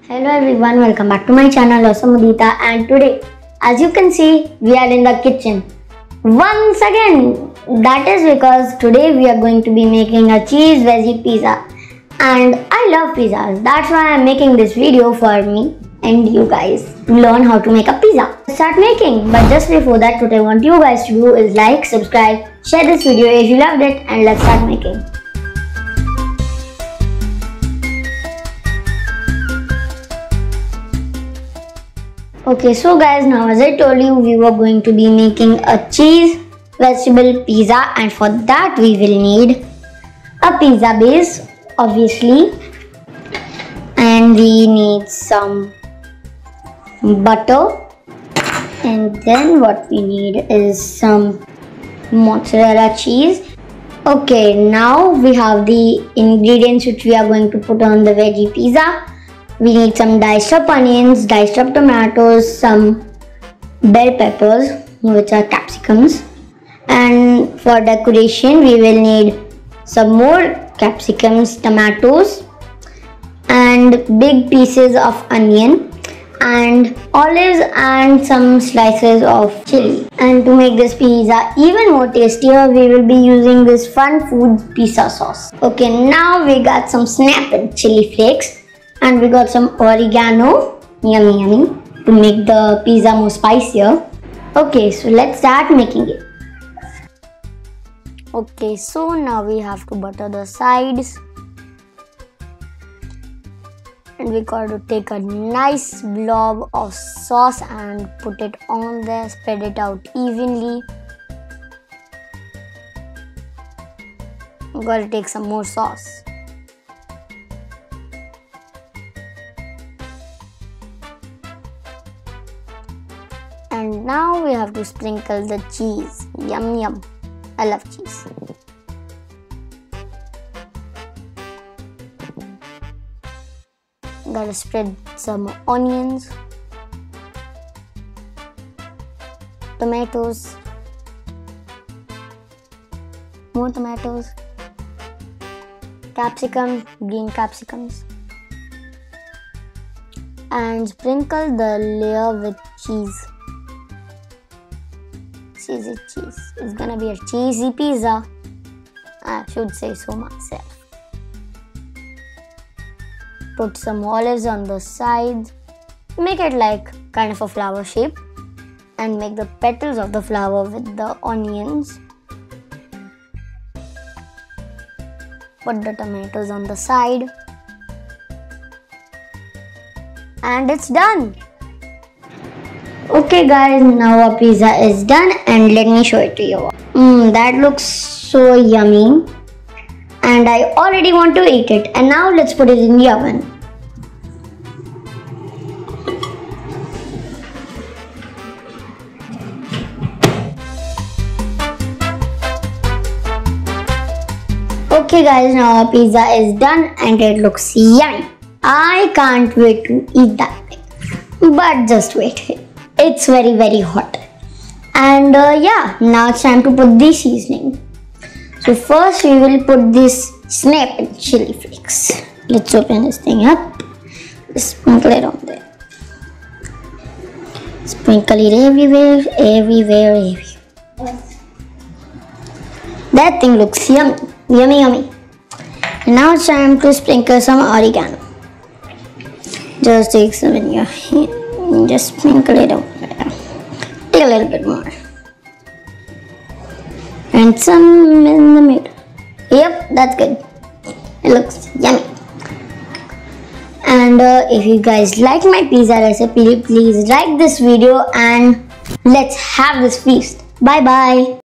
Hello everyone, welcome back to my channel Awesome Udita, and today as you can see we are in the kitchen once again. That is because today we are going to be making a cheese veggie pizza, and I love pizzas. That's why I am making this video for me and you guys to learn how to make a pizza. Start making, but just before that, what I want you guys to do is like, subscribe, share this video if you loved it, and let's start making. Okay, so guys, now as I told you, we were going to be making a cheese vegetable pizza, and for that we will need a pizza base, obviously, and we need some butter, and then what we need is some mozzarella cheese. Okay, now we have the ingredients which we are going to put on the veggie pizza. We need some diced up onions, diced up tomatoes, some bell peppers, which are capsicums, and for decoration we will need some more capsicums, tomatoes, and big pieces of onion, and olives, and some slices of chili. And to make this pizza even more tastier, we will be using this Fun Foods pizza sauce. Okay, now we got some snap chili flakes. And we got some oregano, yummy, to make the pizza more spicier. Okay, so let's start making it. Okay, so now we have to butter the sides. And we got to take a nice blob of sauce and put it on there, spread it out evenly. We got to take some more sauce. And now we have to sprinkle the cheese. Yum. I love cheese. Gotta spread some onions, tomatoes, more tomatoes, capsicum, green capsicums, and sprinkle the layer with cheese. Cheesy cheese. It's gonna be a cheesy pizza. I should say so myself. Put some olives on the sides. Make it like kind of a flower shape, and make the petals of the flower with the onions. Put the tomatoes on the side, and it's done. Okay guys, now our pizza is done, and let me show it to you. That looks so yummy, and I already want to eat it. And now let's put it in the oven. Okay guys, now our pizza is done and it looks yummy. I can't wait to eat that thing. But just wait. It's very hot. And yeah, now it's time to put the seasoning. So first we will put this snap chili flakes. Let's open this thing up. Sprinkle it on there. Sprinkle it everywhere. That thing looks yummy. And now it's time to sprinkle some oregano. Just take some in your hand. Just sprinkle it over there. Take a little bit more. And some in the middle. Yep, that's good. It looks yummy. And if you guys like my pizza recipe, please like this video and let's have this feast. Bye bye.